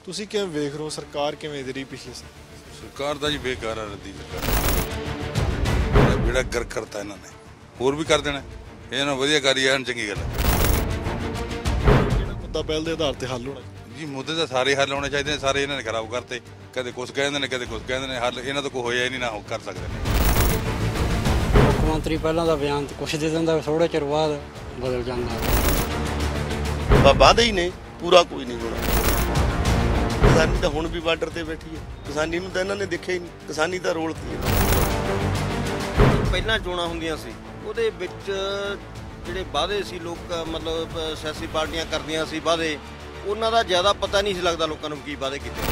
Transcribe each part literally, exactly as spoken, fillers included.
ਤੁਸੀਂ ਕਿਵੇਂ ਵੇਖ ਰਹੇ ਹੋ ਸਰਕਾਰ ਕਿਵੇਂ ਦੀ ਰਹੀ ਪਿਛਲੇ ਸਾਲ? ਸਰਕਾਰ ਦਾ ਜੀ ਬੇਕਾਰ ਆ ਰੱਦੀ ਸਰਕਾਰ ਬੇੜਾ ਕਰ ਕਰਤਾ ਇਹਨਾਂ ਨੇ, ਹੋਰ ਵੀ ਕਰ ਦੇਣਾ। ਇਹਨਾਂ ਨੂੰ ਵਧੀਆ ਕਰੀ ਜਾਣ, ਚੰਗੀ ਗੱਲ ਹੈ। ਜਿਹੜਾ ਮੁੱਦਾ ਪਹਿਲ ਦੇ ਆਧਾਰ ਤੇ ਹੱਲ ਹੋਣਾ ਜੀ, ਮੁੱਦੇ ਤਾਂ ਸਾਰੇ ਹੱਲ ਹੋਣੇ ਚਾਹੀਦੇ ਨੇ, ਸਾਰੇ ਇਹਨਾਂ ਨੇ ਖਰਾਬ ਕਰਤੇ। ਕਦੇ ਕੁਛ ਕਹਿੰਦੇ ਨੇ, ਕਦੇ ਕੁਛ ਕਹਿੰਦੇ ਨੇ। ਹੱਲ ਇਹਨਾਂ ਤੋਂ ਕੋਈ ਹੋਇਆ ਹੀ ਨਹੀਂ, ਨਾ ਉਹ ਕਰ ਸਕਦੇ ਨੇ। ਮੁੱਖ ਮੰਤਰੀ ਪਹਿਲਾਂ ਦਾ ਬਿਆਨ ਕੁਛ ਦੇ ਦਿੰਦਾ, ਥੋੜੇ ਚਿਰ ਬਾਅਦ ਬਦਲ ਜਾਂਦਾ। ਵਾਅਦੇ ਹੀ ਨੇ, ਪੂਰਾ ਕੋਈ ਨਹੀਂ ਹੋਣਾ। ਕਿਸਾਨੀ ਤਾਂ ਹੁਣ ਵੀ ਬਾਰਡਰ ਤੇ ਬੈਠੀ ਹੈ, ਕਿਸਾਨੀ ਨੂੰ ਤਾਂ ਇਹਨਾਂ ਨੇ ਦੇਖਿਆ ਹੀ ਨਹੀਂ। ਕਿਸਾਨੀ ਦਾ ਰੋਲ ਕੀ ਹੈ? ਪਹਿਲਾਂ ਚੋਣਾਂ ਹੁੰਦੀਆਂ ਸੀ, ਉਹਦੇ ਵਿੱਚ ਜਿਹੜੇ ਵਾਅਦੇ ਸੀ ਲੋਕ ਮਤਲਬ ਸਿਆਸੀ ਪਾਰਟੀਆਂ ਕਰਦੀਆਂ ਸੀ ਵਾਅਦੇ, ਉਹਨਾਂ ਦਾ ਜ਼ਿਆਦਾ ਪਤਾ ਨਹੀਂ ਸੀ ਲੱਗਦਾ ਲੋਕਾਂ ਨੂੰ ਕੀ ਵਾਅਦੇ ਕੀਤੇ।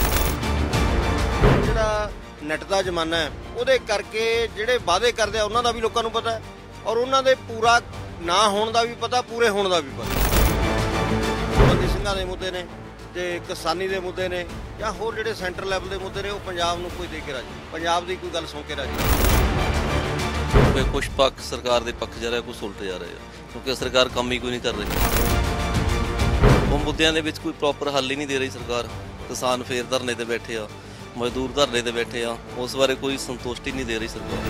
ਜਿਹੜਾ ਨੈੱਟ ਦਾ ਜ਼ਮਾਨਾ ਹੈ, ਉਹਦੇ ਕਰਕੇ ਜਿਹੜੇ ਵਾਅਦੇ ਕਰਦੇ ਆ ਉਹਨਾਂ ਦਾ ਵੀ ਲੋਕਾਂ ਨੂੰ ਪਤਾ ਹੈ, ਔਰ ਉਹਨਾਂ ਦੇ ਪੂਰਾ ਨਾ ਹੋਣ ਦਾ ਵੀ ਪਤਾ, ਪੂਰੇ ਹੋਣ ਦਾ ਵੀ ਪਤਾ। ਬੰਦੀ ਸਿੰਘਾਂ ਦੇ ਮੁੱਦੇ ਨੇ ਤੇ ਕਿਸਾਨੀ ਦੇ ਮੁੱਦੇ ਨੇ, ਜਾਂ ਹੋਰ ਜਿਹੜੇ ਸੈਂਟਰ ਲੈਵਲ ਦੇ ਮੁੱਦੇ ਨੇ, ਉਹ ਪੰਜਾਬ ਨੂੰ ਕੋਈ ਦੇ ਕੇ ਰਾਜੀ, ਪੰਜਾਬ ਦੀ ਕੋਈ ਗੱਲ ਸੁਣ ਕੇ ਰਾਜੀ। ਕਿਉਂਕਿ ਕੁਛ ਪੱਖ ਸਰਕਾਰ ਦੇ ਪੱਖ ਜਾ ਰਿਹਾ, ਕੁਛ ਉਲਟ ਜਾ ਰਿਹਾ, ਕਿਉਂਕਿ ਸਰਕਾਰ ਕੰਮ ਹੀ ਕੋਈ ਨਹੀਂ ਕਰ ਰਹੀ। ਉਹ ਮੁੱਦਿਆਂ ਦੇ ਵਿੱਚ ਕੋਈ ਪ੍ਰੋਪਰ ਹੱਲ ਹੀ ਨਹੀਂ ਦੇ ਰਹੀ ਸਰਕਾਰ। ਕਿਸਾਨ ਫੇਰ ਧਰਨੇ ਤੇ ਬੈਠੇ ਆ, ਮਜ਼ਦੂਰ ਧਰਨੇ ਤੇ ਬੈਠੇ ਆ, ਉਸ ਬਾਰੇ ਕੋਈ ਸੰਤੁਸ਼ਟੀ ਨਹੀਂ ਦੇ ਰਹੀ ਸਰਕਾਰ।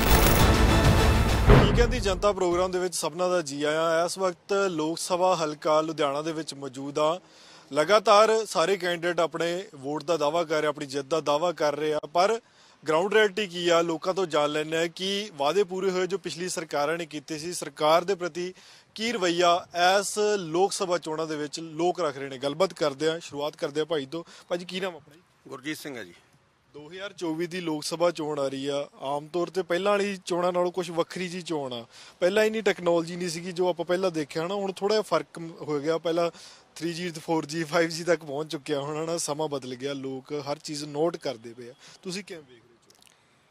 ਕੀ ਕਹਿੰਦੀ ਜਨਤਾ ਪ੍ਰੋਗਰਾਮ ਦੇ ਵਿੱਚ ਸਭਨਾਂ ਦਾ ਜੀ ਆਇਆਂ। ਇਸ ਵਕਤ ਲੋਕ ਸਭਾ ਹਲਕਾ ਲੁਧਿਆਣਾ ਦੇ ਵਿੱਚ ਮੌਜੂਦ ਆ। ਲਗਾਤਾਰ ਸਾਰੇ ਕੈਂਡੀਡੇਟ ਆਪਣੇ ਵੋਟ ਦਾ ਦਾਅਵਾ ਕਰ ਰਹੇ, ਆਪਣੀ ਜਿੱਤ ਦਾ ਦਾਅਵਾ ਕਰ ਰਹੇ ਆ, ਪਰ ਗਰਾਊਂਡ ਰਿਐਲਿਟੀ ਕੀ ਆ ਲੋਕਾਂ ਤੋਂ ਜਾਣ ਲੈਂਦੇ ਆ ਕਿ ਵਾਅਦੇ ਪੂਰੇ ਹੋਏ ਜੋ ਪਿਛਲੀ ਸਰਕਾਰਾਂ ਨੇ ਕੀਤੇ ਸੀ, ਸਰਕਾਰ ਦੇ ਪ੍ਰਤੀ ਕੀ ਰਵੱਈਆ ਇਸ ਲੋਕ ਸਭਾ ਚੋਣਾਂ ਦੇ ਵਿੱਚ ਲੋਕ ਰੱਖ ਰਹੇ ਨੇ। ਗੱਲਬਾਤ ਕਰਦੇ ਆ, ਸ਼ੁਰੂਆਤ ਕਰਦੇ ਆ ਭਾਈ ਤੋਂ। ਭਾਜੀ ਕੀ ਨਾਮ ਆਪਣਾ? ਗੁਰਜੀਤ ਸਿੰਘ ਹੈ ਜੀ। ਦੋ ਹਜ਼ਾਰ ਚੌਵੀ ਦੀ ਲੋਕ ਸਭਾ ਚੋਣ ਆ ਰਹੀ ਆ। ਆਮ ਤੌਰ ਤੇ ਪਹਿਲਾਂ ਵਾਲੀ ਚੋਣਾਂ ਨਾਲੋਂ ਕੁਝ ਵੱਖਰੀ ਜੀ ਚੋਣ ਆ। ਪਹਿਲਾਂ ਇੰਨੀ ਟੈਕਨੋਲੋਜੀ ਨਹੀਂ ਸੀਗੀ ਜੋ ਆਪਾਂ ਪਹਿਲਾਂ ਦੇਖਿਆ ਨਾ, ਹੁਣ ਥੋੜਾ ਜਿਹਾ ਫਰਕ ਹੋ ਗਿਆ। ਪਹਿਲਾਂ three G four G five G ਤੱਕ ਪਹੁੰਚ ਚੁੱਕਿਆ, ਹੁਣ ਨਾ ਸਮਾਂ ਬਦਲ ਗਿਆ, ਲੋਕ ਹਰ ਚੀਜ਼ ਨੋਟ ਕਰਦੇ ਪਏ ਆ। ਤੁਸੀਂ ਕਿਵੇਂ ਵੇਖ ਰਹੇ ਹੋ?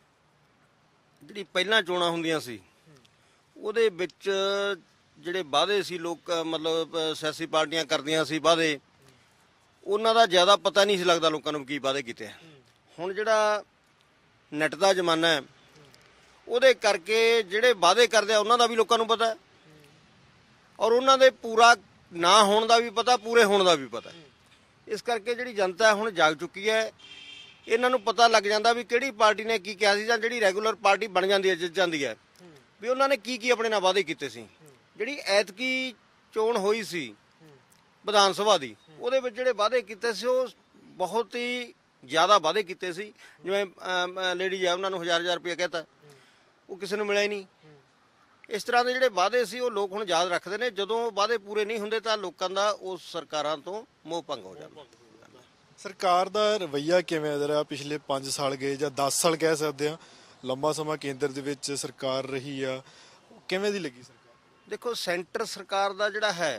ਜਿਹੜੀ ਪਹਿਲਾਂ ਚੋਣਾਂ ਹੁੰਦੀਆਂ ਸੀ, ਉਹਦੇ ਵਿੱਚ ਜਿਹੜੇ ਵਾਅਦੇ ਸੀ ਲੋਕ ਮਤਲਬ ਸਿਆਸੀ ਪਾਰਟੀਆਂ ਕਰਦੀਆਂ ਸੀ ਵਾਅਦੇ, ਉਹਨਾਂ ਦਾ ਜ਼ਿਆਦਾ ਪਤਾ ਨਹੀਂ ਸੀ ਲੱਗਦਾ ਲੋਕਾਂ ਨੂੰ ਕੀ ਵਾਅਦੇ ਕੀਤੇ। ਹੁਣ ਜਿਹੜਾ ਨੈੱਟ ਦਾ ਜ਼ਮਾਨਾ ਹੈ, ਉਹਦੇ ਕਰਕੇ ਜਿਹੜੇ ਵਾਅਦੇ ਕਰਦੇ ਆ ਉਹਨਾਂ ਦਾ ਵੀ ਲੋਕਾਂ ਨੂੰ ਪਤਾ, ਔਰ ਉਹਨਾਂ ਦੇ ਪੂਰਾ ਨਾ ਹੋਣ ਦਾ ਵੀ ਪਤਾ, ਪੂਰੇ ਹੋਣ ਦਾ ਵੀ ਪਤਾ। ਇਸ ਕਰਕੇ ਜਿਹੜੀ ਜਨਤਾ ਹੈ ਹੁਣ ਜਾਗ ਚੁੱਕੀ ਹੈ। ਇਹਨਾਂ ਨੂੰ ਪਤਾ ਲੱਗ ਜਾਂਦਾ ਵੀ ਕਿਹੜੀ ਪਾਰਟੀ ਨੇ ਕੀ ਕਿਹਾ ਸੀ, ਜਾਂ ਜਿਹੜੀ ਰੈਗੂਲਰ ਪਾਰਟੀ ਬਣ ਜਾਂਦੀ ਹੈ, ਜਿੱਤ ਜਾਂਦੀ ਹੈ, ਵੀ ਉਹਨਾਂ ਨੇ ਕੀ ਕੀ ਆਪਣੇ ਨਾਲ ਵਾਅਦੇ ਕੀਤੇ ਸੀ। ਜਿਹੜੀ ਐਤਕੀ ਚੋਣ ਹੋਈ ਸੀ ਵਿਧਾਨ ਸਭਾ ਦੀ, ਉਹਦੇ ਵਿੱਚ ਜਿਹੜੇ ਵਾਅਦੇ ਕੀਤੇ ਸੀ ਉਹ ਬਹੁਤ ਹੀ ਜ਼ਿਆਦਾ ਵਾਅਦੇ ਕੀਤੇ ਸੀ। ਜਿਵੇਂ ਲੇਡੀਜ਼ ਹੈ, ਉਹਨਾਂ ਨੂੰ ਹਜ਼ਾਰ ਹਜ਼ਾਰ ਰੁਪਇਆ ਕਹਿਤਾ, ਉਹ ਕਿਸੇ ਨੂੰ ਮਿਲਿਆ ਹੀ ਨਹੀਂ। ਇਸ ਤਰ੍ਹਾਂ ਦੇ ਜਿਹੜੇ ਵਾਅਦੇ ਸੀ ਉਹ ਲੋਕ ਹੁਣ ਯਾਦ ਰੱਖਦੇ ਨੇ। ਜਦੋਂ ਵਾਅਦੇ ਪੂਰੇ ਨਹੀਂ ਹੁੰਦੇ ਤਾਂ ਲੋਕਾਂ ਦਾ ਉਸ ਸਰਕਾਰਾਂ ਤੋਂ ਮੋਹ ਭੰਗ ਹੋ ਜਾਂਦਾ। ਸਰਕਾਰ ਦਾ ਰਵੱਈਆ ਕਿਵੇਂ ਰਿਹਾ? ਪਿਛਲੇ ਪੰਜ ਸਾਲ ਗਏ ਜਾਂ ਦਸ ਸਾਲ ਕਹਿ ਸਕਦੇ ਆ, ਲੰਬਾ ਸਮਾਂ ਕੇਂਦਰ ਦੇ ਵਿੱਚ ਸਰਕਾਰ ਰਹੀ ਆ, ਕਿਵੇਂ ਦੀ ਲੱਗੀ ਸਰਕਾਰ? ਦੇਖੋ, ਸੈਂਟਰ ਸਰਕਾਰ ਦਾ ਜਿਹੜਾ ਹੈ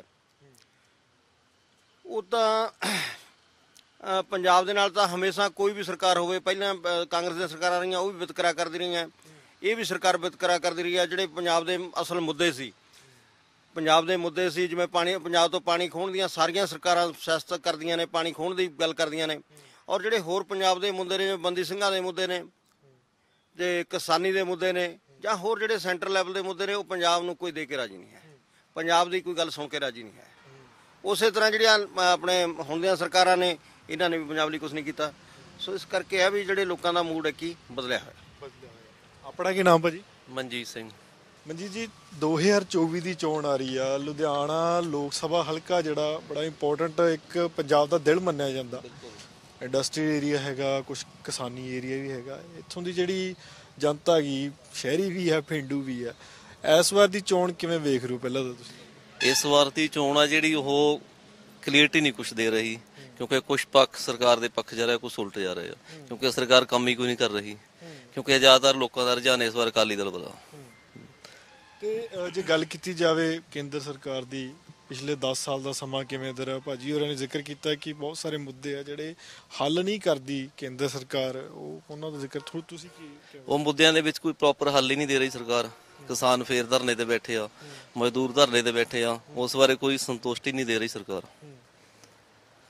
ਉਹ ਤਾਂ ਪੰਜਾਬ ਦੇ ਨਾਲ ਤਾਂ ਹਮੇਸ਼ਾ ਕੋਈ ਵੀ ਸਰਕਾਰ ਹੋਵੇ, ਪਹਿਲਾਂ ਕਾਂਗਰਸ ਦੀਆਂ ਸਰਕਾਰਾਂ ਰਹੀਆਂ, ਉਹ ਵੀ ਵਿਤਕਰਾ ਕਰਦੀ ਰਹੀਆਂ, ਇਹ ਵੀ ਸਰਕਾਰ ਵਿਤਕਰਾ ਕਰਦੀ ਰਹੀ ਹੈ। ਜਿਹੜੇ ਪੰਜਾਬ ਦੇ ਅਸਲ ਮੁੱਦੇ ਸੀ, ਪੰਜਾਬ ਦੇ ਮੁੱਦੇ ਸੀ, ਜਿਵੇਂ ਪਾਣੀ, ਪੰਜਾਬ ਤੋਂ ਪਾਣੀ ਖੋਹਣ ਦੀਆਂ ਸਾਰੀਆਂ ਸਰਕਾਰਾਂ ਸਿਆਸਤ ਕਰਦੀਆਂ ਨੇ, ਪਾਣੀ ਖੋਹਣ ਦੀ ਗੱਲ ਕਰਦੀਆਂ ਨੇ। ਔਰ ਜਿਹੜੇ ਹੋਰ ਪੰਜਾਬ ਦੇ ਮੁੱਦੇ ਨੇ, ਜਿਵੇਂ ਬੰਦੀ ਸਿੰਘਾਂ ਦੇ ਮੁੱਦੇ ਨੇ ਤੇ ਕਿਸਾਨੀ ਦੇ ਮੁੱਦੇ ਨੇ, ਜਾਂ ਹੋਰ ਜਿਹੜੇ ਸੈਂਟਰ ਲੈਵਲ ਦੇ ਮੁੱਦੇ ਨੇ, ਉਹ ਪੰਜਾਬ ਨੂੰ ਕੋਈ ਦੇ ਕੇ ਰਾਜੀ ਨਹੀਂ ਹੈ, ਪੰਜਾਬ ਦੀ ਕੋਈ ਗੱਲ ਸੁਣ ਕੇ ਰਾਜੀ ਨਹੀਂ ਹੈ। ਉਸੇ ਤਰ੍ਹਾਂ ਜਿਹੜੀਆਂ ਆਪਣੇ ਹੁਣ ਦੀਆਂ ਸਰਕਾਰਾਂ ਨੇ, ਇਹਨਾਂ ਨੇ ਵੀ ਪੰਜਾਬ ਲਈ ਕੁਝ ਨਹੀਂ ਕੀਤਾ। ਸੋ ਇਸ ਕਰਕੇ ਇਹ ਵੀ ਜਿਹੜੇ ਲੋਕਾਂ ਦਾ ਮੂਡ ਹੈ ਕੀ ਬਦਲਿਆ ਹੋਇਆ। ਆਪਣਾ ਕੀ ਨਾਮ ਭਾਜੀ? ਮਨਜੀਤ ਸਿੰਘ। ਮਨਜੀਤ ਜੀ, ਦੋ ਹਜ਼ਾਰ ਚੌਵੀ ਦੀ ਚੋਣ ਆ ਰਹੀ ਆ। ਲੁਧਿਆਣਾ ਲੋਕ ਸਭਾ ਹਲਕਾ ਜਿਹੜਾ ਬੜਾ ਇੰਪੋਰਟੈਂਟ ਇੱਕ ਪੰਜਾਬ ਦਾ ਦਿਲ ਮੰਨਿਆ ਜਾਂਦਾ। ਇੰਡਸਟਰੀ ਏਰੀਆ ਹੈਗਾ, ਕੁਛ ਕਿਸਾਨੀ ਏਰੀਆ ਵੀ ਹੈਗਾ। ਇੱਥੋਂ ਦੀ ਜਿਹੜੀ ਜਨਤਾ ਹੈਗੀ, ਸ਼ਹਿਰੀ ਵੀ ਹੈ, ਪੇਂਡੂ ਵੀ ਹੈ। ਇਸ ਵਾਰ ਦੀ ਚੋਣ ਕਿਵੇਂ ਵੇਖ ਰਹੇ ਹੋ? ਪਹਿਲਾਂ ਤਾਂ ਤੁਸੀਂ ਇਸ ਵਾਰ ਦੀ ਚੋਣ ਆ ਜਿਹੜੀ, ਉਹ ਕਲੀਅਰਟੀ ਨਹੀਂ ਕੁਛ ਦੇ ਰਹੀ, ਕਿਉਂਕਿ ਕੁਛ ਪੱਖ ਸਰਕਾਰ ਦੇ ਪੱਖ ਜਾ ਰਿਹਾ, ਕੁਛ ਉਲਟ ਜਾ ਰਿਹਾ, ਕਿਉਂਕਿ ਸਰਕਾਰ ਕੰਮ ਹੀ ਕੋਈ ਨਹੀਂ ਕਰ ਰਹੀ। ਕਿਉਂਕਿ ਜ਼ਿਆਦਾਤਰ ਲੋਕਾਂ ਦਾ ਰੁਝਾਨ ਇਸ ਵਾਰ ਅਕਾਲੀ ਦਲ ਵੱਲ। ਤੇ ਜੇ ਗੱਲ ਕੀਤੀ ਜਾਵੇ ਕੇਂਦਰ ਸਰਕਾਰ ਦੀ, ਪਿਛਲੇ ਦਸ ਸਾਲ ਦਾ ਸਮਾਂ ਕਿਵੇਂ ਦਾ ਰਿਹਾ? ਭਾਜੀ ਹੋਰਾਂ ਨੇ ਜ਼ਿਕਰ ਕੀਤਾ ਕਿ ਬਹੁਤ ਸਾਰੇ ਮੁੱਦੇ ਆ ਜਿਹੜੇ ਹੱਲ ਨਹੀਂ ਕਰਦੀ ਕੇਂਦਰ ਸਰਕਾਰ, ਉਹ ਉਹਨਾਂ ਦਾ ਜ਼ਿਕਰ ਥੋੜਾ ਤੁਸੀਂ ਕੀ? ਉਹ ਮੁੱਦਿਆਂ ਦੇ ਵਿੱਚ ਕੋਈ ਪ੍ਰੋਪਰ ਹੱਲ ਹੀ ਨਹੀਂ ਦੇ ਰਹੀ ਸਰਕਾਰ। ਕਿਸਾਨ ਫੇਰ ਧਰਨੇ ਤੇ ਬੈਠੇ ਆ, ਮਜ਼ਦੂਰ ਧਰਨੇ ਤੇ ਬੈਠੇ ਆ, ਉਸ ਬਾਰੇ ਕੋਈ ਸੰਤੁਸ਼ਟੀ ਨਹੀਂ ਦੇ ਰਹੀ ਸਰਕਾਰ।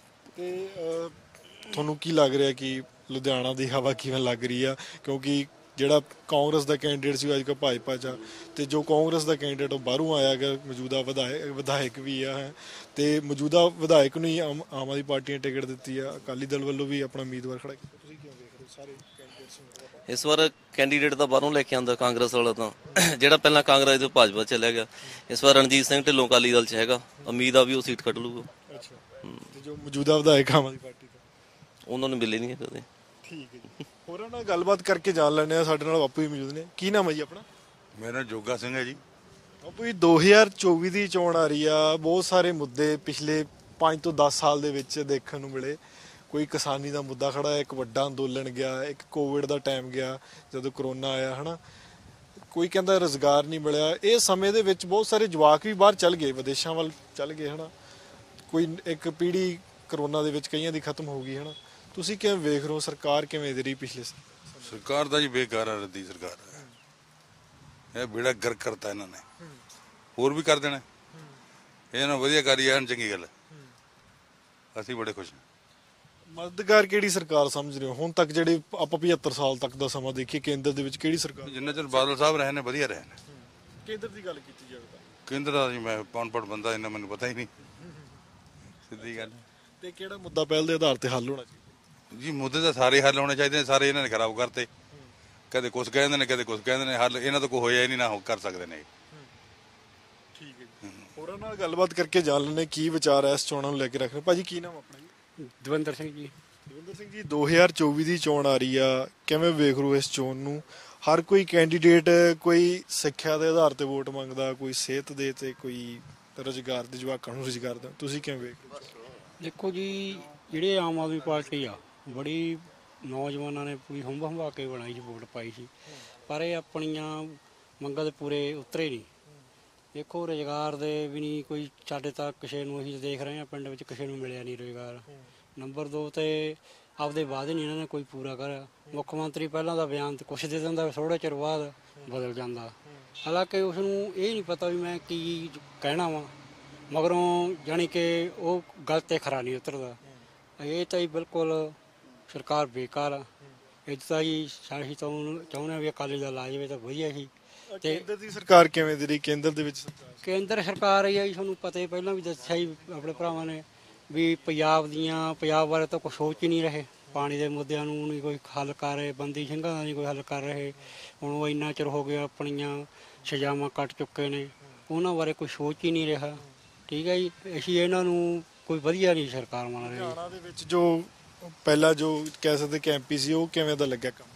ਤੇ ਤੁਹਾਨੂੰ ਕੀ ਲੱਗ ਰਿਹਾ ਕਿ ਲੁਧਿਆਣਾ ਦੀ ਹਵਾ ਕਿਵੇਂ ਲੱਗ ਰਹੀ ਆ? ਕਿਉਂਕਿ ਜਿਹੜਾ ਕਾਂਗਰਸ ਦਾ ਕੈਂਡੀਡੇਟ ਸੀ ਅੱਜ ਕੱਲ੍ਹ ਭਾਜਪਾ 'ਚ ਆ, ਤੇ ਜੋ ਕਾਂਗਰਸ ਦਾ ਕੈਂਡੀਡੇਟ ਉਹ ਬਾਹਰੋਂ ਆਇਆ ਗਾ, ਮੌਜੂਦਾ ਵਿਧਾਇਕ ਵਿਧਾਇਕ ਵੀ ਆ ਹੈ, ਤੇ ਮੌਜੂਦਾ ਵਿਧਾਇਕ ਨੂੰ ਹੀ ਆਮ ਆਮ ਆਦਮੀ ਪਾਰਟੀ ਨੇ ਟਿਕਟ ਦਿੱਤੀ ਆ, ਅਕਾਲੀ ਦਲ ਵੱਲੋਂ ਵੀ ਆਪਣਾ ਉਮੀਦਵਾਰ ਖੜਾ ਕੀਤਾ। ਤੁਸੀਂ ਕਿਉਂ ਦੇਖ ਰਹੇ ਹੋ ਸਾਰੇ ਕੈਂਡੀਡੇਟਸ ਨੂੰ? ਇਸ ਵਾਰ ਕੈਂਡੀਡੇਟ ਤਾਂ ਬਾਹਰੋਂ ਲੈ ਕੇ ਆਂਦਾ ਕਾਂਗਰਸ ਵਾਲਾ, ਤਾਂ ਜਿਹੜਾ ਪਹਿਲਾਂ ਕਾਂਗਰਸ ਤੋਂ ਭਾਜਪਾ ਚਲਿਆ ਗਿਆ। ਇਸ ਵਾਰ ਰਣਜੀਤ ਸਿੰਘ ਢਿੱਲੋਂ ਅਕਾਲੀ ਦਲ 'ਚ ਹੈਗਾ, ਉਮੀਦ ਆ ਵੀ ਉਹ ਸੀਟ ਕੱਢ ਲੂਗਾ। ਅੱਛਾ, ਤੇ ਜੋ ਮੌਜੂਦਾ ਵਿਧਾਇਕ ਆਮ ਆਦਮੀ ਪਾਰਟੀ ਦਾ ਉਹਨਾਂ ਨੂੰ ਮਿਲੇ ਨਹੀਂ ਕਦੇ। ਠੀਕ ਹੈ ਜੀ, ਹੋਰਾਂ ਨਾਲ ਗੱਲਬਾਤ ਕਰਕੇ ਜਾਣ ਲੈਂਦੇ ਆ। ਸਾਡੇ ਨਾਲ ਬਾਪੂ ਵੀ ਮੌਜੂਦ ਨੇ। ਕੀ ਨਾਮ ਹੈ ਜੀ ਆਪਣਾ? ਮੇਰਾ ਨਾਮ ਜੋਗਾ ਸਿੰਘ ਹੈ ਜੀ। ਬਾਪੂ ਜੀ, ਦੋ ਹਜ਼ਾਰ ਚੌਵੀ ਦੀ ਚੋਣ ਆ ਰਹੀ ਆ, ਬਹੁਤ ਸਾਰੇ ਮੁੱਦੇ ਪਿਛਲੇ ਪੰਜ ਤੋਂ ਦਸ ਸਾਲ ਦੇ ਵਿੱਚ ਦੇਖਣ ਨੂੰ ਮਿਲੇ। ਕੋਈ ਕਿਸਾਨੀ ਦਾ ਮੁੱਦਾ ਖੜਾ ਹੈ, ਇੱਕ ਵੱਡਾ ਅੰਦੋਲਨ ਗਿਆ, ਇੱਕ ਕੋਵਿਡ ਦਾ ਟਾਈਮ ਗਿਆ ਜਦੋਂ ਕਰੋਨਾ ਆਇਆ ਹਨਾ, ਕੋਈ ਕਹਿੰਦਾ ਰੁਜ਼ਗਾਰ ਨਹੀਂ ਮਿਲਿਆ। ਇਹ ਸਮੇਂ ਦੇ ਵਿੱਚ ਬਹੁਤ ਸਾਰੇ ਜਵਾਕ ਵੀ ਬਾਹਰ ਚੱਲ ਗਏ, ਵਿਦੇਸ਼ਾਂ ਵੱਲ ਚੱਲ ਗਏ ਹਨਾ, ਕੋਈ ਇੱਕ ਪੀੜ੍ਹੀ ਕਰੋਨਾ ਦੇ ਵਿੱਚ ਕਈਆਂ ਦੀ ਖਤਮ ਹੋ ਗਈ ਹਨਾ। ਤੁਸੀਂ ਕਿਵੇਂ ਵੇਖ ਰਹੇ ਹੋ, ਸਰਕਾਰ ਕਿਵੇਂ ਦੇ ਰਹੀ ਪਿਛਲੇ ਸਾਲ? ਸਰਕਾਰ ਦਾ ਜੀ ਬੇਕਾਰ ਆ, ਰੱਦੀ ਸਰਕਾਰ ਹੈ। ਇਹ ਬੇੜਾ ਗਰਕ ਕਰਤਾ ਇਹਨਾਂ ਨੇ, ਹੋਰ ਵੀ ਕਰ ਦੇਣਾ। ਇਹਨਾਂ ਨੂੰ ਵਧੀਆ ਕਰੀ ਜਾਣ, ਚੰਗੀ ਗੱਲ ਹੈ। ਅਸੀਂ ਬੜੇ ਖੁਸ਼ ਹਾਂ। ਮਦਦਗਾਰ ਕਿਹੜੀ ਸਰਕਾਰ ਸਮਝ ਰਹੇ ਹੋ ਹੁਣ ਤੱਕ? ਜਿਹੜੇ ਆਪਾਂ ਪਝੱਤਰ ਸਾਲ ਤੱਕ ਦਾ ਸਮਾਂ ਦੇਖੀਏ, ਕੇਂਦਰ ਦੇ ਵਿੱਚ ਕਿਹੜੀ ਸਰਕਾਰ? ਜਿੰਨਾ ਚਿਰ ਬਾਦਲ ਸਾਹਿਬ ਰਹੇ ਨੇ ਵਧੀਆ ਰਹੇ ਨੇ। ਕੇਂਦਰ ਦੀ ਗੱਲ ਕੀਤੀ ਜਾਵੇ ਤਾਂ ਕੇਂਦਰ ਦਾ ਜੀ ਮੈਂ ਅਨਪੜ੍ਹ ਬੰਦਾ, ਇਹਨਾਂ ਮੈਨੂੰ ਪਤਾ ਹੀ ਨਹੀਂ, ਸਿੱਧੀ ਗੱਲ। ਤੇ ਕਿਹੜਾ ਮੁੱਦਾ ਪਹਿਲ ਦੇ ਆਧਾਰ ਤੇ ਹੱਲ ਹੋਣਾ ਚਾਹੀਦਾ? ਜੀ ਮੁੱਦੇ ਤਾਂ ਸਾਰੇ ਹੱਲ ਹੋਣੇ ਚਾਹੀਦੇ ਨੇ, ਸਾਰੇ ਇਹਨਾਂ ਨੇ ਖਰਾਬ ਕਰਤੇ। ਕਦੇ ਕੁਛ ਕਹਿੰਦੇ ਨੇ, ਕਦੇ ਕੁਛ ਕਹਿੰਦੇ ਨੇ। ਹੱਲ ਇਹਨਾਂ ਤੋਂ ਕੋਈ ਹੋਇਆ ਹੀ ਨਹੀਂ, ਨਾ ਹੋ ਕਰ ਸਕਦੇ ਨੇ। ਠੀਕ ਹੈ ਜੀ, ਹੋਰਾਂ ਨਾਲ ਗੱਲਬਾਤ ਕਰਕੇ ਜਾਣ ਲੈਣੇ ਕੀ ਵਿਚਾਰ ਹੈ ਇਸ ਚੋਣਾਂ ਨੂੰ ਲੈ ਕੇ ਰੱਖ ਰਹੇ। ਭਾਜੀ ਕੀ ਨਾਮ ਆਪਣਾ ਜੀ? ਦਵਿੰਦਰ ਸਿੰਘ ਜੀ। ਦਵਿੰਦਰ ਸਿੰਘ ਜੀ, ਦੋ ਹਜ਼ਾਰ ਚੌਵੀ ਦੀ ਚੋਣ ਆ ਰਹੀ ਆ, ਕਿਵੇਂ ਵੇਖ ਰਹੇ ਹੋ ਇਸ ਚੋਣ ਨੂੰ? ਹਰ ਕੋਈ ਕੈਂਡੀਡੇਟ ਕੋਈ ਸਿੱਖਿਆ ਦੇ ਆਧਾਰ ਤੇ ਵੋਟ ਮੰਗਦਾ, ਕੋਈ ਸਿਹਤ ਦੇ ਤੇ ਕੋਈ ਰੁਜ਼ਗਾਰ ਦੇ, ਜਵਾਕਾਂ ਨੂੰ ਰੁਜ਼ਗਾਰ ਦਾ। ਤੁਸੀਂ ਕਿਵੇਂ ਵੇਖ ਰਹੇ ਹੋ? ਦੇਖੋ ਜੀ, ਜਿਹੜੇ ਆਮ ਆਦਮੀ ਪਾਰਟੀ ਆ, ਬੜੀ ਨੌਜਵਾਨਾਂ ਨੇ ਪੂਰੀ ਹੰਭਾ ਹੰਭਾ ਕੇ ਬਣਾਈ ਸੀ, ਵੋਟ ਪਾਈ ਸੀ, ਪਰ ਇਹ ਆਪਣੀਆਂ ਮੰਗਾਂ ਦੇ ਪੂਰੇ ਉਤਰੇ ਨਹੀਂ। ਦੇਖੋ ਰੁਜ਼ਗਾਰ ਦੇ ਵੀ ਨਹੀਂ ਕੋਈ, ਸਾਡੇ ਤੱਕ ਕਿਸੇ ਨੂੰ ਅਸੀਂ ਦੇਖ ਰਹੇ ਹਾਂ ਪਿੰਡ ਵਿੱਚ ਕਿਸੇ ਨੂੰ ਮਿਲਿਆ ਨਹੀਂ ਰੁਜ਼ਗਾਰ। ਨੰਬਰ ਦੋ ਤੇ ਆਪਦੇ ਵਾਅਦੇ ਨਹੀਂ ਇਹਨਾਂ ਨੇ ਕੋਈ ਪੂਰਾ ਕਰਿਆ। ਮੁੱਖ ਮੰਤਰੀ ਪਹਿਲਾਂ ਦਾ ਬਿਆਨ ਤੇ ਕੁਛ ਦੇ ਦਿੰਦਾ, ਥੋੜ੍ਹੇ ਚਿਰ ਬਾਅਦ ਬਦਲ ਜਾਂਦਾ। ਹਾਲਾਂਕਿ ਉਸ ਨੂੰ ਇਹ ਨਹੀਂ ਪਤਾ ਵੀ ਮੈਂ ਕੀ ਕਹਿਣਾ ਵਾ, ਮਗਰੋਂ ਜਾਣੀ ਕਿ ਉਹ ਗੱਲ 'ਤੇ ਖਰਾ ਨਹੀਂ ਉਤਰਦਾ। ਇਹ ਤਾਂ ਜੀ ਬਿਲਕੁਲ ਸਰਕਾਰ ਬੇਕਾਰ ਆ। ਇਹ ਤਾਂ ਜੀ ਅਸੀਂ ਤਾਂ ਚਾਹੁੰਦੇ ਹਾਂ ਵੀ ਅਕਾਲੀ ਦਲ ਆ ਜਾਵੇ ਤਾਂ ਵਧੀਆ ਸੀ। ਤੇ ਕੇਂਦਰ ਦੀ ਸਰਕਾਰ ਕਿਵੇਂ ਦੀ ਰਹੀ? ਕੇਂਦਰ ਦੇ ਵਿੱਚ ਕੇਂਦਰ ਸਰਕਾਰ ਹੀ ਆ ਜੀ, ਤੁਹਾਨੂੰ ਪਤਾ ਹੀ ਪਹਿਲਾਂ ਵੀ ਦੱਸਿਆ ਹੀ ਆਪਣੇ ਭਰਾਵਾਂ ਨੇ ਵੀ ਪੰਜਾਬ ਦੀਆਂ ਪੰਜਾਬ ਬਾਰੇ ਤਾਂ ਕੁਛ ਸੋਚ ਹੀ ਨਹੀਂ ਰਹੇ। ਪਾਣੀ ਦੇ ਮੁੱਦਿਆਂ ਨੂੰ ਨਹੀਂ ਕੋਈ ਹੱਲ ਕਰ ਰਹੇ, ਬੰਦੀ ਸਿੰਘਾਂ ਦਾ ਨਹੀਂ ਕੋਈ ਹੱਲ ਕਰ ਰਹੇ। ਹੁਣ ਉਹ ਇੰਨਾ ਚਿਰ ਹੋ ਗਿਆ ਆਪਣੀਆਂ ਸਜ਼ਾਵਾਂ ਕੱਟ ਚੁੱਕੇ ਨੇ, ਉਹਨਾਂ ਬਾਰੇ ਕੋਈ ਸੋਚ ਹੀ ਨਹੀਂ ਰਿਹਾ। ਠੀਕ ਹੈ ਜੀ, ਅਸੀਂ ਇਹਨਾਂ ਨੂੰ ਕੋਈ ਵਧੀਆ ਨਹੀਂ ਸਰਕਾਰ ਮੰਨ ਰਹੀ। ਲੁਧਿਆਣਾ ਦੇ ਵਿੱਚ ਜੋ ਪਹਿਲਾਂ ਜੋ ਕਹਿ ਸਕਦੇ ਕਿ ਐਮਪੀ ਸੀ, ਉਹ ਕਿਵੇਂ ਦਾ ਲੱਗਿਆ ਕੰਮ?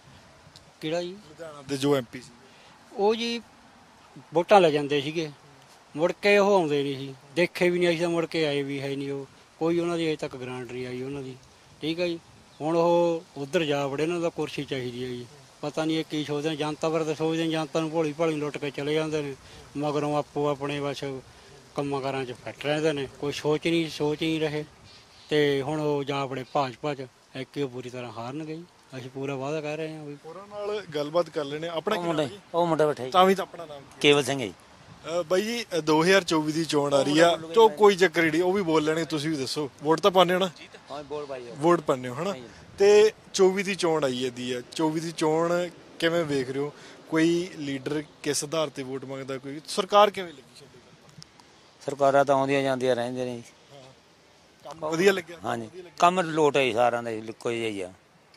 ਕਿਹੜਾ ਜੀ? ਲੁਧਿਆਣਾ ਦੇ ਜੋ ਐਮਪੀ ਸੀ ਉਹ ਜੀ ਵੋਟਾਂ ਲੈ ਜਾਂਦੇ ਸੀਗੇ, ਮੁੜ ਕੇ ਉਹ ਆਉਂਦੇ ਨਹੀਂ ਸੀ, ਦੇਖੇ ਵੀ ਨਹੀਂ ਅਸੀਂ ਤਾਂ, ਮੁੜ ਕੇ ਆਏ ਵੀ ਹੈ ਨਹੀਂ। ਉਹ ਕੋਈ ਉਹਨਾਂ ਦੀ ਅਜੇ ਤੱਕ ਗ੍ਰਾਂਟ ਨਹੀਂ ਆਈ ਉਹਨਾਂ ਦੀ। ਠੀਕ ਹੈ ਜੀ, ਹੁਣ ਉਹ ਉੱਧਰ ਜਾ ਵੜੇ, ਇਹਨਾਂ ਦਾ ਕੁਰਸੀ ਚਾਹੀਦੀ ਹੈ ਜੀ। ਪਤਾ ਨਹੀਂ ਇਹ ਕੀ ਸੋਚਦੇ ਨੇ, ਜਨਤਾ ਬਾਰੇ ਤਾਂ ਸੋਚਦੇ ਨੇ, ਜਨਤਾ ਨੂੰ ਭੋਲੀ ਭਾਲੀ ਲੁੱਟ ਕੇ ਚਲੇ ਜਾਂਦੇ ਨੇ, ਮਗਰੋਂ ਆਪੋ ਆਪਣੇ ਬਸ ਕੰਮਾਂ ਕਾਰਾਂ 'ਚ ਫਿੱਟ ਰਹਿੰਦੇ ਨੇ, ਕੋਈ ਸੋਚ ਨਹੀਂ ਸੋਚ ਨਹੀਂ ਰਹੇ। ਤੇ ਹੁਣ ਉਹ ਜਾ ਵੜੇ ਭਾਜਪਾ 'ਚ, ਇੱਕ ਉਹ ਪੂਰੀ ਤਰ੍ਹਾਂ ਹਾਰਨਗੇ ਜੀ। ਅਸੀਂ ਪੂਰਾ ਵਾਅਦਾ ਕਰ ਰਹੇ ਹਾਂ ਵੀ। ਹੋਰਾਂ ਨਾਲ ਗੱਲਬਾਤ ਕਰ ਲੈਣੇ। ਆਪਣਾ ਕੀ ਨਾਮ ਜੀ? ਉਹ ਮੁੰਡਾ ਬੈਠਾ ਜੀ, ਤਾਂ ਵੀ ਤਾਂ ਆਪਣਾ ਨਾਮ ਕੀ? ਕੇਵਲ ਸਿੰਘ ਜੀ। ਅ, ਬਾਈ ਜੀ, ਦੋ ਹਜ਼ਾਰ ਚੌਵੀ ਦੀ ਚੋਣ ਆ ਰਹੀ ਆ, ਤੋ ਕੋਈ ਚੱਕਰ ਨਹੀਂ, ਉਹ ਵੀ ਬੋਲ ਲੈਣੇ। ਤੁਸੀਂ ਵੀ ਦੱਸੋ, ਵੋਟ ਤਾਂ ਪਾਉਂਦੇ ਹੋ ਨਾ? ਹਾਂ ਬੋਲ ਬਾਈ। ਵੋਟ ਪਾਉਂਦੇ ਹੋ ਹਨਾ? ਤੇ ਚੌਵੀ ਦੀ ਚੋਣ ਆਈ ਜਾਂਦੀ ਆ, ਚੌਵੀ ਦੀ ਚੋਣ ਕਿਵੇਂ ਵੇਖ ਰਹੇ ਹੋ? ਕੋਈ ਲੀਡਰ ਕਿਸ ਆਧਾਰ ਤੇ ਵੋਟ ਮੰਗਦਾ? ਕੋਈ ਸਰਕਾਰ ਕਿਵੇਂ ਲੱਗੀ? ਸਰਕਾਰਾਂ ਤਾਂ ਆਉਂਦੀਆਂ ਜਾਂਦੀਆਂ ਰਹਿੰਦੀਆਂ ਨੇ। ਕੰਮ ਵਧੀਆ ਲੱਗਿਆ? ਹਾਂਜੀ, ਕੰਮ ਲੋਟ ਹੈ ਸਾਰਿਆਂ ਦਾ, ਇੱਕੋ ਜਿਹਾ ਹੀ ਆ।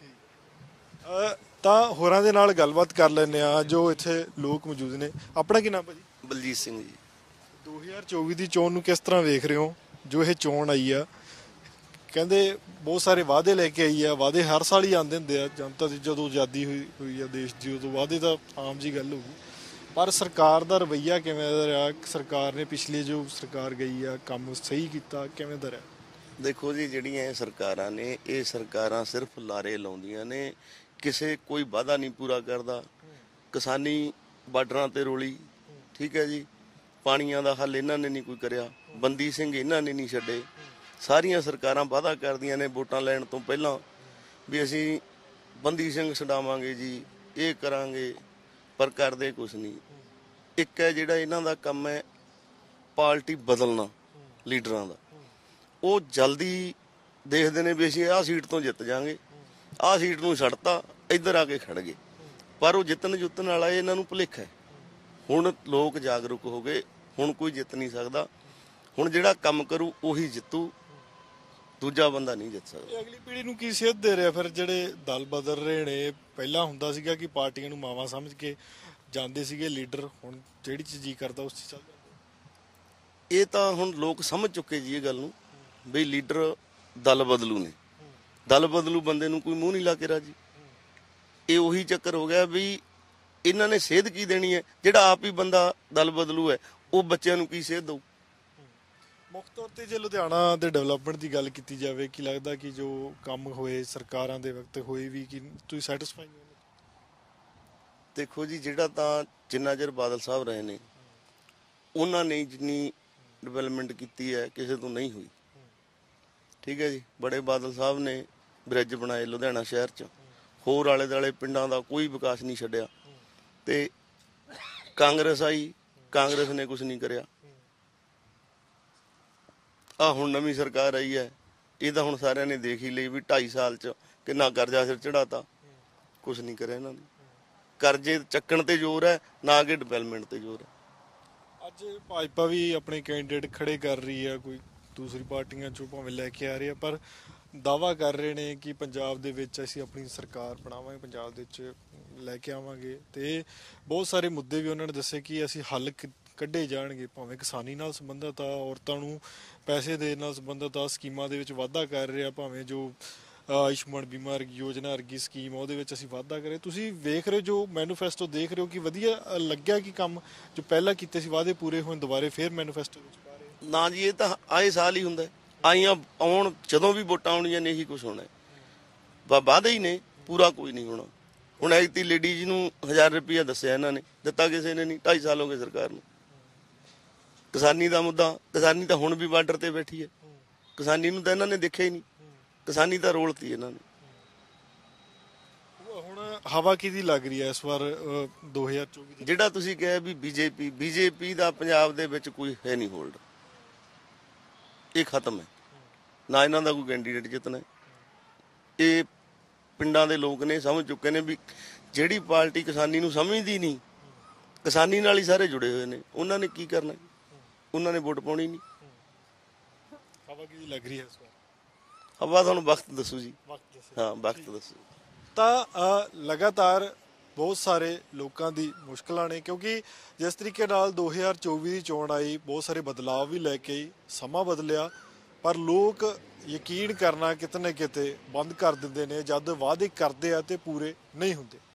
ਅ, ਤਾਂ ਹੋਰਾਂ ਦੇ ਨਾਲ ਗੱਲਬਾਤ ਕਰ ਲੈਂਦੇ ਆ ਜੋ ਇੱਥੇ ਲੋਕ ਮੌਜੂਦ ਨੇ। ਆਪਣਾ ਕੀ ਨਾਮ ਭਾਜੀ? ਬਲਜੀਤ ਸਿੰਘ ਜੀ। ਦੋ ਹਜ਼ਾਰ ਚੌਵੀ ਦੀ ਚੋਣ ਨੂੰ ਕਿਸ ਤਰ੍ਹਾਂ ਵੇਖ ਰਹੇ ਹੋ? ਜੋ ਇਹ ਚੋਣ ਆਈ ਆ, ਕਹਿੰਦੇ ਬਹੁਤ ਸਾਰੇ ਵਾਅਦੇ ਲੈ ਕੇ ਆਈ ਆ। ਵਾਅਦੇ ਹਰ ਸਾਲ ਹੀ ਆਉਂਦੇ ਹੁੰਦੇ ਆ, ਜਨਤਾ ਦੀ ਜਦੋਂ ਆਜ਼ਾਦੀ ਹੋਈ ਹੋਈ ਆ ਦੇਸ਼ ਦੀ, ਉਦੋਂ ਵਾਅਦੇ ਤਾਂ ਆਮ ਜੀ ਗੱਲ ਹੋਊਗੀ। ਪਰ ਸਰਕਾਰ ਦਾ ਰਵੱਈਆ ਕਿਵੇਂ ਦਾ ਰਿਹਾ? ਸਰਕਾਰ ਨੇ ਪਿਛਲੀ ਜੋ ਸਰਕਾਰ ਗਈ ਆ, ਕੰਮ ਸਹੀ ਕੀਤਾ, ਕਿਵੇਂ ਦਾ ਰਿਹਾ? ਦੇਖੋ ਜੀ, ਜਿਹੜੀਆਂ ਇਹ ਸਰਕਾਰਾਂ ਨੇ, ਇਹ ਸਰਕਾਰਾਂ ਸਿਰਫ ਲਾਰੇ ਲਾਉਂਦੀਆਂ ਨੇ, ਕਿਸੇ ਕੋਈ ਵਾਅਦਾ ਨਹੀਂ ਪੂਰਾ ਕਰਦਾ। ਕਿਸਾਨੀ ਬਾਰਡਰਾਂ ਤੇ ਰੋਲੀ, ਠੀਕ ਹੈ ਜੀ, ਪਾਣੀਆਂ ਦਾ ਹੱਲ ਇਹਨਾਂ ਨੇ ਨਹੀਂ ਕੋਈ ਕਰਿਆ, ਬੰਦੀ ਸਿੰਘ ਇਹਨਾਂ ਨੇ ਨਹੀਂ ਛੱਡੇ। ਸਾਰੀਆਂ ਸਰਕਾਰਾਂ ਵਾਅਦਾ ਕਰਦੀਆਂ ਨੇ ਵੋਟਾਂ ਲੈਣ ਤੋਂ ਪਹਿਲਾਂ ਵੀ ਅਸੀਂ ਬੰਦੀ ਸਿੰਘ ਛਡਾਵਾਂਗੇ ਜੀ, ਇਹ ਕਰਾਂਗੇ, ਪਰ ਕਰਦੇ ਕੁਛ ਨਹੀਂ। ਇੱਕ ਹੈ ਜਿਹੜਾ ਇਹਨਾਂ ਦਾ ਕੰਮ ਹੈ ਪਾਰਟੀ ਬਦਲਣਾ ਲੀਡਰਾਂ ਦਾ। ਉਹ ਜਲਦੀ ਦੇਖਦੇ ਨੇ ਵੀ ਅਸੀਂ ਆਹ ਸੀਟ ਤੋਂ ਜਿੱਤ ਜਾਾਂਗੇ, ਆਹ ਸੀਟ ਨੂੰ ਛੱਡਤਾ, ਇੱਧਰ ਆ ਕੇ ਖੜ ਗਏ। ਪਰ ਉਹ ਜਿੱਤਣ ਜੁੱਤਣ ਵਾਲਾ ਇਹਨਾਂ ਨੂੰ ਭੁਲੇਖਾ ਹੈ। ਹੁਣ ਲੋਕ ਜਾਗਰੂਕ ਹੋ ਗਏ, ਹੁਣ ਕੋਈ ਜਿੱਤ ਨਹੀਂ ਸਕਦਾ। ਹੁਣ ਜਿਹੜਾ ਕੰਮ ਕਰੂ ਉਹੀ ਜਿੱਤੂ, ਦੂਜਾ ਬੰਦਾ ਨਹੀਂ ਜਿੱਤ ਸਕਦਾ। ਇਹ ਅਗਲੀ ਪੀੜ੍ਹੀ ਨੂੰ ਕੀ ਸੇਧ ਦੇ ਰਿਹਾ ਫਿਰ ਜਿਹੜੇ ਦਲ ਬਦਲ ਰਹੇ ਨੇ? ਪਹਿਲਾਂ ਹੁੰਦਾ ਸੀਗਾ ਕਿ ਪਾਰਟੀਆਂ ਨੂੰ ਮਾਵਾਂ ਸਮਝ ਕੇ ਜਾਂਦੇ ਸੀਗੇ ਲੀਡਰ, ਹੁਣ ਜਿਹੜੀ ਚੀਜ਼ ਜੀ ਕਰਦਾ ਉਸ 'ਚ ਚੱਲ ਜਾਂਦੇ। ਇਹ ਤਾਂ ਹੁਣ ਲੋਕ ਸਮਝ ਚੁੱਕੇ ਜੀ ਇਹ ਗੱਲ ਨੂੰ, ਬਈ ਲੀਡਰ ਦਲ ਬਦਲੂ ਨੇ। ਦਲ ਬਦਲੂ ਬੰਦੇ ਨੂੰ ਕੋਈ ਮੂੰਹ ਨਹੀਂ ਲਾ ਕੇ ਰਾਜੀ। ਇਹ ਉਹੀ ਚੱਕਰ ਹੋ ਗਿਆ ਵੀ ਇਹਨਾਂ ਨੇ ਸੇਧ ਕੀ ਦੇਣੀ ਹੈ? ਜਿਹੜਾ ਆਪ ਹੀ ਬੰਦਾ ਦਲ ਬਦਲੂ ਹੈ ਉਹ ਬੱਚਿਆਂ ਨੂੰ ਕੀ ਸੇਧ ਦਊ? ਮੁੱਖ ਤੌਰ ਤੇ ਜੇ ਲੁਧਿਆਣਾ ਦੇ ਡਿਵੈਲਪਮੈਂਟ ਦੀ ਗੱਲ ਕੀਤੀ ਜਾਵੇ, ਕੀ ਲੱਗਦਾ ਕਿ ਜੋ ਕੰਮ ਹੋਏ ਸਰਕਾਰਾਂ ਦੇ ਵਕਤ ਹੋਏ ਵੀ, ਕਿ ਤੁਸੀਂ ਸੈਟੀਸਫਾਈ ਹੋ? ਦੇਖੋ ਜੀ, ਜਿਹੜਾ ਤਾਂ ਜਿੰਨਾ ਚਿਰ ਬਾਦਲ ਸਾਹਿਬ ਰਹੇ ਨੇ ਉਹਨਾਂ ਨੇ ਜਿੰਨੀ ਡਿਵੈਲਪਮੈਂਟ ਕੀਤੀ ਹੈ ਕਿਸੇ ਤੋਂ ਨਹੀਂ ਹੋਈ। ਠੀਕ ਹੈ ਜੀ, ਬੜੇ ਬਾਦਲ ਸਾਹਿਬ ਨੇ ਬ੍ਰਿਜ ਬਣਾਏ ਲੁਧਿਆਣਾ ਸ਼ਹਿਰ 'ਚ, ਹੋਰ ਆਲੇ ਦੁਆਲੇ ਪਿੰਡਾਂ ਦਾ ਕੋਈ ਵਿਕਾਸ ਨਹੀਂ ਛੱਡਿਆ। ਤੇ ਕਾਂਗਰਸ ਆਈ, ਕਾਂਗਰਸ ਨੇ ਕੁਝ ਨਹੀਂ ਕਰਿਆ। ਆ ਹੁਣ ਨਵੀਂ ਸਰਕਾਰ ਆਈ ਹੈ, ਇਹ ਤਾਂ ਹੁਣ ਸਾਰਿਆਂ ਨੇ ਦੇਖ ਹੀ ਲਈ ਵੀ ਢਾਈ ਸਾਲ 'ਚ ਕਿੰਨਾ ਕਰਜ਼ਾ ਸਿਰ ਚੜਾਤਾ। ਕੁਝ ਨਹੀਂ ਕਰਿਆ ਇਹਨਾਂ ਨੇ। ਕਰਜ਼ੇ ਚੱਕਣ ਤੇ ਜ਼ੋਰ ਹੈ, ਨਾ ਕਿ ਡਿਵੈਲਪਮੈਂਟ ਤੇ ਜ਼ੋਰ ਹੈ। ਅੱਜ ਭਾਜਪਾ ਵੀ ਆਪਣੇ ਕੈਂਡੀਡੇਟ ਖੜੇ ਕਰ ਰਹੀ ਹੈ, ਕੋਈ ਦੂਸਰੀ ਪਾਰਟੀਆਂ 'ਚੋਂ ਭਾਵੇਂ ਲੈ ਕੇ ਆ ਰਹੇ ਆ, ਪਰ ਦਾਅਵਾ ਕਰ ਰਹੇ ਨੇ ਕਿ ਪੰਜਾਬ ਦੇ ਵਿੱਚ ਅਸੀਂ ਆਪਣੀ ਸਰਕਾਰ ਬਣਾਵਾਂਗੇ, ਪੰਜਾਬ ਦੇ ਵਿੱਚ ਲੈ ਕੇ ਆਵਾਂਗੇ। ਤੇ ਬਹੁਤ ਸਾਰੇ ਮੁੱਦੇ ਵੀ ਉਹਨਾਂ ਨੇ ਦੱਸੇ ਕਿ ਅਸੀਂ ਹੱਲ ਕੱਢੇ ਜਾਣਗੇ, ਭਾਵੇਂ ਕਿਸਾਨੀ ਨਾਲ ਸੰਬੰਧਿਤ ਆ, ਔਰਤਾਂ ਨੂੰ ਪੈਸੇ ਦੇਣ ਨਾਲ ਸੰਬੰਧਿਤ ਆ, ਸਕੀਮਾਂ ਦੇ ਵਿੱਚ ਵਾਧਾ ਕਰ ਰਿਹਾ, ਭਾਵੇਂ ਜੋ ਆਯੁਸ਼ਮਾਨ ਬੀਮਾ ਯੋਜਨਾ ਵਰਗੀ ਸਕੀਮ ਉਹਦੇ ਵਿੱਚ ਅਸੀਂ ਵਾਧਾ ਕਰੇ। ਤੁਸੀਂ ਵੇਖ ਰਹੇ ਜੋ ਮੈਨੀਫੈਸਟੋ ਦੇਖ ਰਹੇ ਹੋ ਕਿ ਵਧੀਆ ਲੱਗਿਆ ਕਿ ਕੰਮ ਜੋ ਪਹਿਲਾਂ ਕੀਤੇ ਸੀ ਵਾਅਦੇ ਪੂਰੇ ਹੋਣ, ਦੁਬਾਰੇ ਫੇਰ ਮੈਨੀਫੈਸਟੋ ਵਿੱਚ ਪਾ ਰਹੇ? ਨਾ ਜੀ, ਇਹ ਤਾਂ ਆਏ ਸਾਲ ਹੀ ਹੁੰਦਾ। ਆਈਆਂ ਆਉਣ ਜਦੋਂ ਵੀ ਵੋਟਾਂ ਆਉਣੀਆਂ ਨੇ ਇਹੀ ਕੁਝ ਹੋਣਾ। ਵਾਅਦੇ ਹੀ ਨੇ, ਪੂਰਾ ਕੋਈ ਨਹੀਂ ਹੋਣਾ। ਹੁਣ ਐਤੀ ਲੇਡੀਜ਼ ਨੂੰ ਹਜ਼ਾਰ ਰੁਪਇਆ ਦੱਸਿਆ ਇਹਨਾਂ ਨੇ, ਦਿੱਤਾ ਕਿਸੇ ਨੇ ਨਹੀਂ। ਢਾਈ ਸਾਲ ਹੋ ਗਏ ਸਰਕਾਰ ਨੂੰ। ਕਿਸਾਨੀ ਦਾ ਮੁੱਦਾ, ਕਿਸਾਨੀ ਤਾਂ ਹੁਣ ਵੀ ਬਾਰਡਰ ਤੇ ਬੈਠੀ ਹੈ। ਕਿਸਾਨੀ ਨੂੰ ਤਾਂ ਇਹਨਾਂ ਨੇ ਦੇਖਿਆ ਹੀ ਨਹੀਂ। ਕਿਸਾਨੀ ਤਾਂ ਰੋਲਤੀ ਇਹਨਾਂ ਨੇ। ਹੁਣ ਹਵਾ ਕਿਹਦੀ ਲੱਗ ਰਹੀ ਹੈ ਇਸ ਵਾਰ ਦੋ ਹਜ਼ਾਰ ਚੌਵੀ ਦੀ? ਜਿਹੜਾ ਤੁਸੀਂ ਕਿਹਾ ਵੀ ਬੀਜੇਪੀ ਬੀਜੇਪੀ ਦਾ ਪੰਜਾਬ ਦੇ ਵਿੱਚ ਕੋਈ ਹੈ ਨਹੀਂ ਹੋਲਡ। ਇਹ ਖਤਮ ਹੈ। ਨਾ ਇਹਨਾਂ ਦਾ ਕੋਈ ਕੈਂਡੀਡੇਟ ਜਿੱਤਣਾ। ਇਹ ਪਿੰਡਾਂ ਦੇ ਲੋਕ ਨੇ ਸਮਝ ਚੁੱਕੇ ਨੇ ਵੀ ਜਿਹੜੀ ਪਾਰਟੀ ਕਿਸਾਨੀ ਨੂੰ ਸਮਝਦੀ ਨਹੀਂ, ਕਿਸਾਨੀ ਨਾਲ ਹੀ ਸਾਰੇ ਜੁੜੇ ਹੋਏ ਨੇ, ਉਹਨਾਂ ਨੇ ਕੀ ਕਰਨਾ? ਉਹਨਾਂ ਨੇ ਵੋਟ ਪਾਉਣੀ ਨਹੀਂ। ਹਵਾ ਕਿਹਦੀ ਲੱਗ ਰਹੀ ਹੈ ਇਸ ਵਾਰ? ਹਵਾ ਤੁਹਾਨੂੰ ਵਕਤ ਦੱਸੂ ਜੀ। ਵਕਤ ਦੱਸੋ। ਹਾਂ, ਵਕਤ ਦੱਸੂ। ਤਾਂ ਲਗਾਤਾਰ ਬਹੁਤ ਸਾਰੇ ਲੋਕਾਂ ਦੀ ਮੁਸ਼ਕਲਾਂ ਨੇ, ਕਿਉਂਕਿ ਜਿਸ ਤਰੀਕੇ ਨਾਲ ਦੋ ਹਜ਼ਾਰ ਚੌਵੀ ਦੀ ਚੋਣ ਆਈ, ਬਹੁਤ ਸਾਰੇ ਬਦਲਾਅ ਵੀ ਲੈ ਕੇ ਆਈ, ਸਮਾਂ ਬਦਲਿਆ, ਪਰ ਲੋਕ ਯਕੀਨ ਕਰਨਾ ਕਿਤੇ ਨਾ ਕਿਤੇ ਬੰਦ ਕਰ ਦਿੰਦੇ ਨੇ ਜਦ ਵਾਅਦੇ ਕਰਦੇ ਆ ਤੇ ਪੂਰੇ ਨਹੀਂ ਹੁੰਦੇ।